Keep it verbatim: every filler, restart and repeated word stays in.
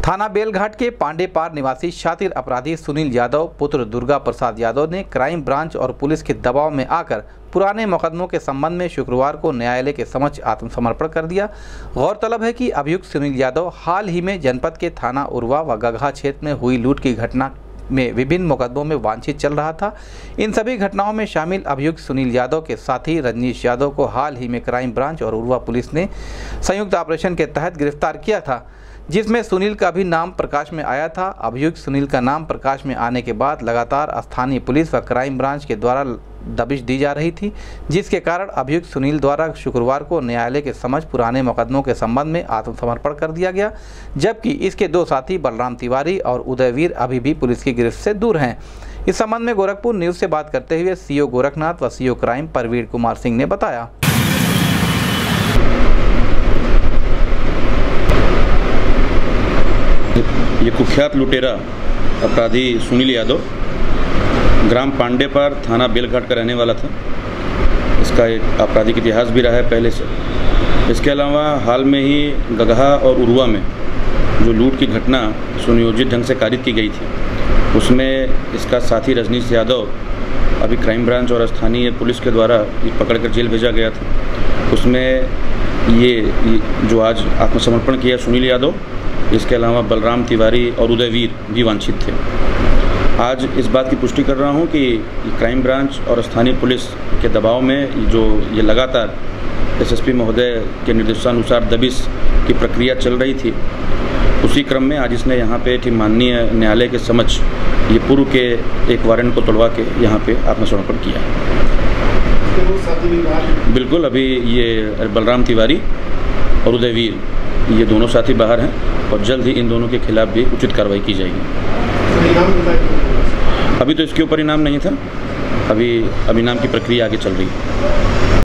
थाना बेलघाट के पांडेपार निवासी शातिर अपराधी सुनील यादव पुत्र दुर्गा प्रसाद यादव ने क्राइम ब्रांच और पुलिस के दबाव में आकर पुराने मुकदमों के संबंध में शुक्रवार को न्यायालय के समक्ष आत्मसमर्पण कर दिया। गौरतलब है कि अभियुक्त सुनील यादव हाल ही में जनपद के थाना उरवा व गगहा क्षेत्र में हुई लूट की घटना में विभिन्न मुकदमों में वांछित चल रहा था। इन सभी घटनाओं में शामिल अभियुक्त सुनील यादव के साथी रजनीश यादव को हाल ही में क्राइम ब्रांच और उरवा पुलिस ने संयुक्त ऑपरेशन के तहत गिरफ्तार किया था, जिसमें सुनील का भी नाम प्रकाश में आया था। अभियुक्त सुनील का नाम प्रकाश में आने के बाद लगातार स्थानीय पुलिस व क्राइम ब्रांच के द्वारा दबिश दी जा रही थी, जिसके कारण अभियुक्त सुनील द्वारा शुक्रवार को न्यायालय के समक्ष पुराने मुकदमों के संबंध में आत्मसमर्पण कर दिया गया, जबकि इसके दो साथी बलराम तिवारी और उदयवीर अभी भी पुलिस की गिरफ्त से दूर हैं। इस संबंध में गोरखपुर न्यूज से बात करते हुए सीओ गोरखनाथ व सीओ क्राइम परवीर कुमार सिंह ने बताया। ये कुख्यात लुटेरा अपराधी सुनील यादव ग्राम पांडेपार थाना बेलघाट का रहने वाला था। इसका एक आपराधिक इतिहास भी रहा है पहले से। इसके अलावा हाल में ही गगहा और उरवा में जो लूट की घटना सुनियोजित ढंग से कारित की गई थी, उसमें इसका साथी रजनीश यादव अभी क्राइम ब्रांच और स्थानीय पुलिस के द्वारा पकड़कर जेल भेजा गया था। उसमें ये, ये जो आज आत्मसमर्पण किया सुनील यादव, इसके अलावा बलराम तिवारी और उदयवीर भी वांछित थे। आज इस बात की पुष्टि कर रहा हूं कि क्राइम ब्रांच और स्थानीय पुलिस के दबाव में जो ये लगातार एसएसपी महोदय के निर्देशानुसार दबिश की प्रक्रिया चल रही थी, उसी क्रम में आज इसने यहाँ पे माननीय न्यायालय के समक्ष ये पूर्व के एक वारंट को तोड़वा के यहाँ पे आत्मसमर्पण किया है। बिल्कुल, अभी ये बलराम तिवारी और उदयवीर ये दोनों साथी बाहर हैं और जल्द ही इन दोनों के खिलाफ भी उचित कार्रवाई की जाएगी। अभी तो इसके ऊपर इनाम नहीं था, अभी अब इनाम की प्रक्रिया आगे चल रही है।